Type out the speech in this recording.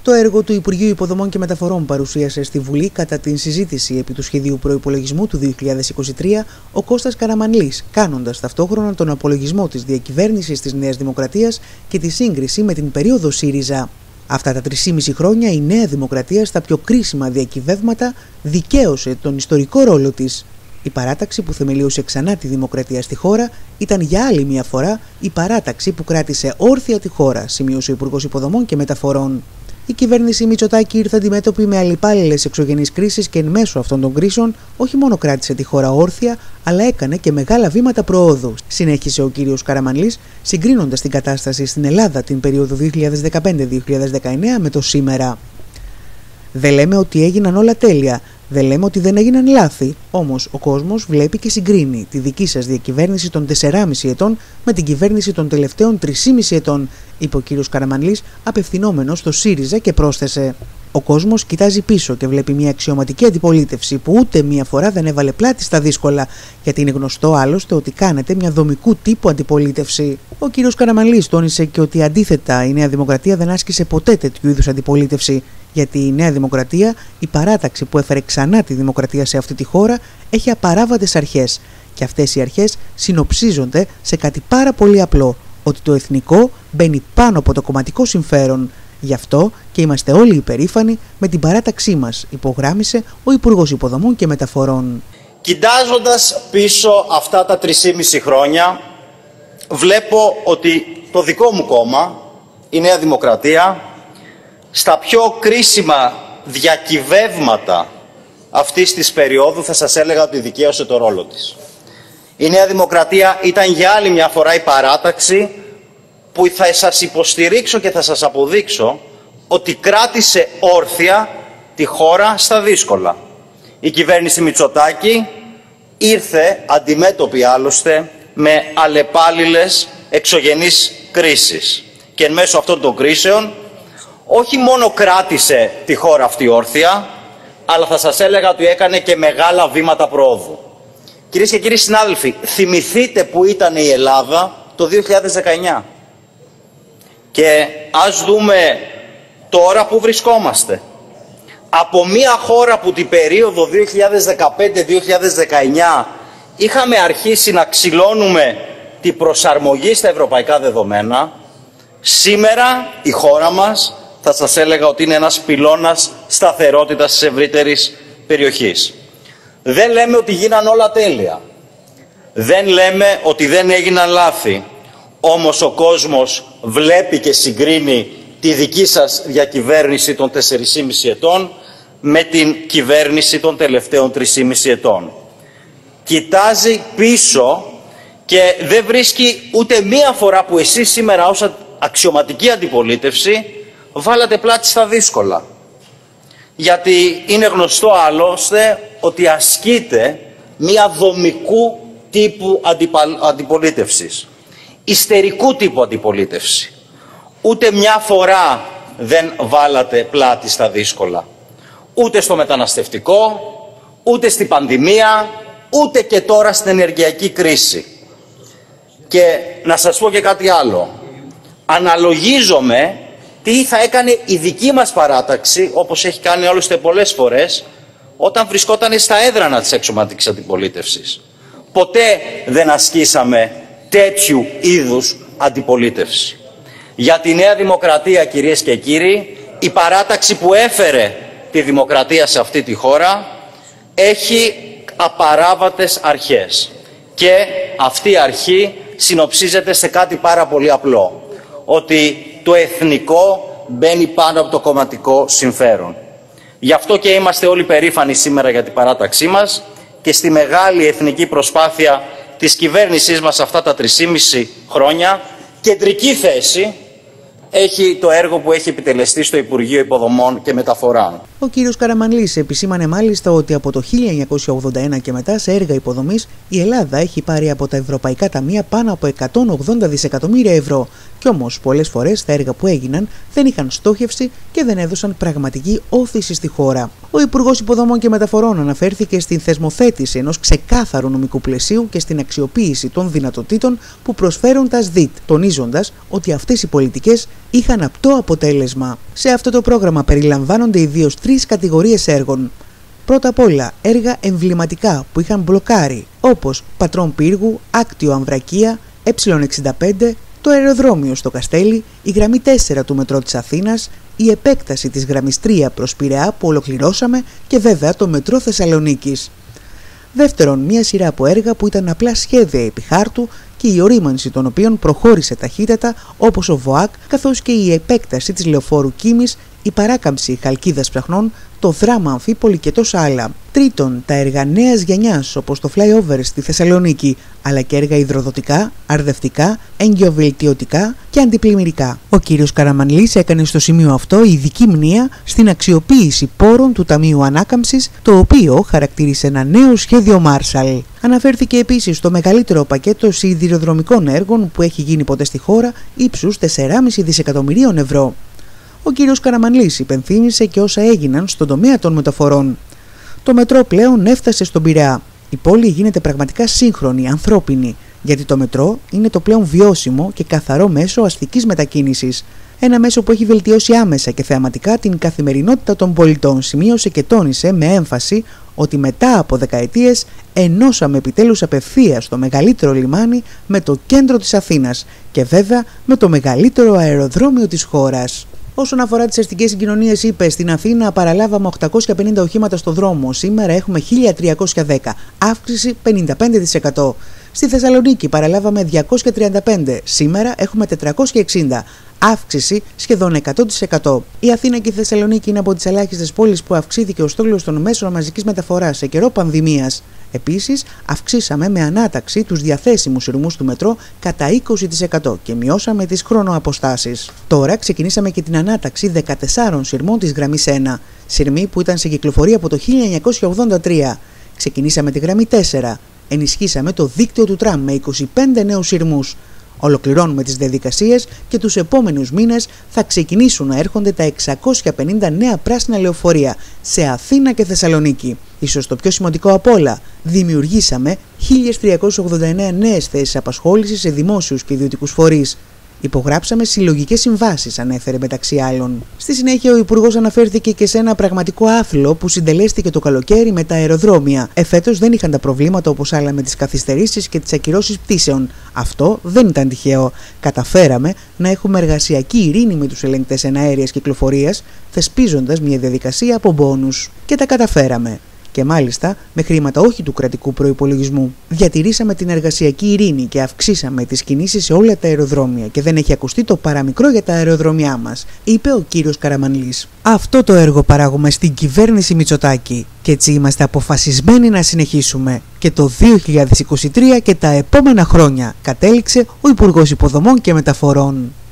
Το έργο του Υπουργείου Υποδομών και Μεταφορών παρουσίασε στη Βουλή κατά την συζήτηση επί του σχεδίου προϋπολογισμού του 2023 ο Κώστας Καραμανλής, κάνοντας ταυτόχρονα τον απολογισμό της διακυβέρνησης της Νέας Δημοκρατίας και τη σύγκριση με την περίοδο ΣΥΡΙΖΑ. Αυτά τα 3,5 χρόνια η Νέα Δημοκρατία στα πιο κρίσιμα διακυβεύματα δικαίωσε τον ιστορικό ρόλο της. Η παράταξη που θεμελίωσε ξανά τη δημοκρατία στη χώρα ήταν για άλλη μια φορά η παράταξη που κράτησε όρθια τη χώρα, σημείωσε ο Υπουργός Υποδομών και Μεταφορών. Η κυβέρνηση Μητσοτάκη ήρθε αντιμέτωπη με αλληπάλληλες εξωγενείς κρίσεις και εν μέσω αυτών των κρίσεων όχι μόνο κράτησε τη χώρα όρθια, αλλά έκανε και μεγάλα βήματα προόδου, συνέχισε ο κύριος Καραμανλής, συγκρίνοντας την κατάσταση στην Ελλάδα την περίοδο 2015-2019 με το σήμερα. Δεν λέμε ότι έγιναν όλα τέλεια. Δεν λέμε ότι δεν έγιναν λάθη, όμως ο κόσμος βλέπει και συγκρίνει τη δική σας διακυβέρνηση των 4,5 ετών με την κυβέρνηση των τελευταίων 3,5 ετών, είπε ο κύριος Καραμανλής απευθυνόμενος στο ΣΥΡΙΖΑ και πρόσθεσε. Ο κόσμος κοιτάζει πίσω και βλέπει μια αξιωματική αντιπολίτευση που ούτε μία φορά δεν έβαλε πλάτη στα δύσκολα, γιατί είναι γνωστό άλλωστε ότι κάνετε μια δομικού τύπου αντιπολίτευση. Ο κύριος Καραμανλής τόνισε και ότι αντίθετα η Νέα Δημοκρατία δεν άσκησε ποτέ τέτοιου είδους αντιπολίτευση, γιατί η Νέα Δημοκρατία, η παράταξη που έφερε ξανά τη δημοκρατία σε αυτή τη χώρα, έχει απαράβατες αρχές. Και αυτές οι αρχές συνοψίζονται σε κάτι πάρα πολύ απλό, ότι το εθνικό μπαίνει πάνω από το κομματικό συμφέρον. Γι' αυτό και είμαστε όλοι υπερήφανοι με την παράταξή μας, υπογράμμισε ο Υπουργός Υποδομών και Μεταφορών. Κοιτάζοντας πίσω αυτά τα 3,5 χρόνια, βλέπω ότι το δικό μου κόμμα, η Νέα Δημοκρατία, στα πιο κρίσιμα διακυβεύματα αυτής της περίοδου θα σας έλεγα ότι δικαίωσε το ρόλο της. Η Νέα Δημοκρατία ήταν για άλλη μια φορά η παράταξη που θα σας υποστηρίξω και θα σας αποδείξω ότι κράτησε όρθια τη χώρα στα δύσκολα. Η κυβέρνηση Μητσοτάκη ήρθε αντιμέτωπη άλλωστε με αλλεπάλληλες εξωγενείς κρίσεις. Και εν μέσω αυτών των κρίσεων όχι μόνο κράτησε τη χώρα αυτή όρθια, αλλά θα σας έλεγα ότι έκανε και μεγάλα βήματα προόδου. Κυρίες και κύριοι συνάδελφοι, θυμηθείτε που ήταν η Ελλάδα το 2019. Και ας δούμε τώρα που βρισκόμαστε. Από μια χώρα που την περίοδο 2015-2019 είχαμε αρχίσει να ξυλώνουμε την προσαρμογή στα ευρωπαϊκά δεδομένα, σήμερα η χώρα μας θα σας έλεγα ότι είναι ένας πυλώνας σταθερότητας της ευρύτερης περιοχής. Δεν λέμε ότι γίναν όλα τέλεια. Δεν λέμε ότι δεν έγιναν λάθη. Όμως ο κόσμος βλέπει και συγκρίνει τη δική σας διακυβέρνηση των 4,5 ετών με την κυβέρνηση των τελευταίων 3,5 ετών. Κοιτάζει πίσω και δεν βρίσκει ούτε μία φορά που εσείς σήμερα ως αξιωματική αντιπολίτευση βάλατε πλάτη στα δύσκολα. Γιατί είναι γνωστό άλλωστε ότι ασκείται μία δομικού τύπου αντιπολίτευσης. Ιστερικού τύπου αντιπολίτευση. Ούτε μια φορά δεν βάλατε πλάτη στα δύσκολα. Ούτε στο μεταναστευτικό, ούτε στην πανδημία, ούτε και τώρα στην ενεργειακή κρίση. Και να σας πω και κάτι άλλο. Αναλογίζομαι τι θα έκανε η δική μας παράταξη, όπως έχει κάνει άλλωστε πολλές φορές, όταν βρισκόταν στα έδρανα της αξιωματικής αντιπολίτευσης. Ποτέ δεν ασκήσαμε τέτοιου είδους αντιπολίτευση. Για τη Νέα Δημοκρατία, κυρίες και κύριοι, η παράταξη που έφερε τη δημοκρατία σε αυτή τη χώρα έχει απαράβατες αρχές. Και αυτή η αρχή συνοψίζεται σε κάτι πάρα πολύ απλό. Ότι το εθνικό μπαίνει πάνω από το κομματικό συμφέρον. Γι' αυτό και είμαστε όλοι περήφανοι σήμερα για την παράταξή μας και στη μεγάλη εθνική προσπάθεια της κυβέρνησής μας αυτά τα 3,5 χρόνια, κεντρική θέση έχει το έργο που έχει επιτελεστεί στο Υπουργείο Υποδομών και Μεταφορών. Ο κύριος Καραμανλής επισήμανε μάλιστα ότι από το 1981 και μετά σε έργα υποδομής η Ελλάδα έχει πάρει από τα ευρωπαϊκά ταμεία πάνω από 180 δισεκατομμύρια ευρώ. Κι όμως πολλές φορές τα έργα που έγιναν δεν είχαν στόχευση και δεν έδωσαν πραγματική όθηση στη χώρα. Ο Υπουργός Υποδομών και Μεταφορών αναφέρθηκε στην θεσμοθέτηση ενός ξεκάθαρου νομικού πλαισίου και στην αξιοποίηση των δυνατοτήτων που προσφέρουν τα ΣΔΙΤ, τονίζοντας ότι αυτές οι πολιτικές είχαν απτό αποτέλεσμα. Σε αυτό το πρόγραμμα περιλαμβάνονται ιδίως 3 κατηγορίες έργων. Πρώτα απ' όλα, έργα εμβληματικά που είχαν μπλοκάρει, όπως Πατρών Πύργου, Άκτιο Αμβρακία, Ε65, το αεροδρόμιο στο Καστέλι, η γραμμή 4 του μετρό της Αθήνας, η επέκταση της γραμμής 3 προς Πειραιά που ολοκληρώσαμε και βέβαια το μετρό Θεσσαλονίκης. Δεύτερον, μια σειρά από έργα που ήταν απλά σχέδια επί χάρτου και η ορίμανση των οποίων προχώρησε ταχύτατα, όπως ο ΒΟΑΚ, καθώς και η επέκταση της λεωφόρου Κίμης, η παράκαμψη Χαλκίδας Ψαχνών, το δράμα Αμφίπολη και τόσα άλλα. Τρίτον, τα έργα νέας γενιάς όπως το flyover στη Θεσσαλονίκη, αλλά και έργα υδροδοτικά, αρδευτικά, εγκυοβελτιωτικά και αντιπλημμυρικά. Ο κύριος Καραμανλής έκανε στο σημείο αυτό ειδική μνήα στην αξιοποίηση πόρων του Ταμείου Ανάκαμψης, το οποίο χαρακτήρισε ένα νέο σχέδιο Marshall. Αναφέρθηκε επίσης στο μεγαλύτερο πακέτο σιδηροδρομικών έργων που έχει γίνει ποτέ στη χώρα, ύψους 4,5 δισεκατομμυρίων ευρώ. Ο κύριος Καραμανλής υπενθύμησε και όσα έγιναν στον τομέα των μεταφορών. Το μετρό πλέον έφτασε στον Πειραιά. Η πόλη γίνεται πραγματικά σύγχρονη, ανθρώπινη, γιατί το μετρό είναι το πλέον βιώσιμο και καθαρό μέσο αστικής μετακίνησης. Ένα μέσο που έχει βελτιώσει άμεσα και θεαματικά την καθημερινότητα των πολιτών, σημείωσε και τόνισε με έμφαση ότι μετά από δεκαετίες ενώσαμε επιτέλους απευθείας το μεγαλύτερο λιμάνι με το κέντρο της Αθήνας και βέβαια με το μεγαλύτερο αεροδρόμιο της χώρας. Όσον αφορά τις αστικές συγκοινωνίες, είπε, στην Αθήνα παραλάβαμε 850 οχήματα στο δρόμο, σήμερα έχουμε 1310, αύξηση 55%. Στη Θεσσαλονίκη παραλάβαμε 235, σήμερα έχουμε 460, αύξηση σχεδόν 100%. Η Αθήνα και η Θεσσαλονίκη είναι από τις ελάχιστες πόλεις που αυξήθηκε ο στόλος των μέσων μαζικής μεταφοράς σε καιρό πανδημίας. Επίσης, αυξήσαμε με ανάταξη τους διαθέσιμους σειρμούς του μετρό κατά 20% και μειώσαμε τις χρονοαποστάσεις. Τώρα ξεκινήσαμε και την ανάταξη 14 σειρμών της γραμμής 1, σειρμή που ήταν σε κυκλοφορία από το 1983. Ξεκινήσαμε τη γραμμή 4, ενισχύσαμε το δίκτυο του τραμ με 25 νέους σειρμούς. Ολοκληρώνουμε τις διαδικασίες και τους επόμενους μήνες θα ξεκινήσουν να έρχονται τα 650 νέα πράσινα λεωφορεία σε Αθήνα και Θεσσαλονίκη. Ίσως το πιο σημαντικό απ' όλα, δημιουργήσαμε 1.389 νέες θέσεις απασχόλησης σε δημόσιους και ιδιωτικούς φορείς. Υπογράψαμε συλλογικές συμβάσεις, ανέφερε μεταξύ άλλων. Στη συνέχεια, ο Υπουργός αναφέρθηκε και σε ένα πραγματικό άθλο που συντελέστηκε το καλοκαίρι με τα αεροδρόμια. Εφέτος δεν είχαν τα προβλήματα όπως άλλα με τις καθυστερήσεις και τις ακυρώσεις πτήσεων. Αυτό δεν ήταν τυχαίο. Καταφέραμε να έχουμε εργασιακή ειρήνη με τους ελεγκτές εναέριας κυκλοφορίας, θεσπίζοντας μια διαδικασία από μπόνους. Και τα καταφέραμε. Και μάλιστα με χρήματα όχι του κρατικού προϋπολογισμού. Διατηρήσαμε την εργασιακή ειρήνη και αυξήσαμε τις κινήσεις σε όλα τα αεροδρόμια και δεν έχει ακουστεί το παραμικρό για τα αεροδρόμια μας, είπε ο κύριος Καραμανλής. Αυτό το έργο παράγουμε στην κυβέρνηση Μητσοτάκη και έτσι είμαστε αποφασισμένοι να συνεχίσουμε και το 2023 και τα επόμενα χρόνια, κατέληξε ο Υπουργός Υποδομών και Μεταφορών.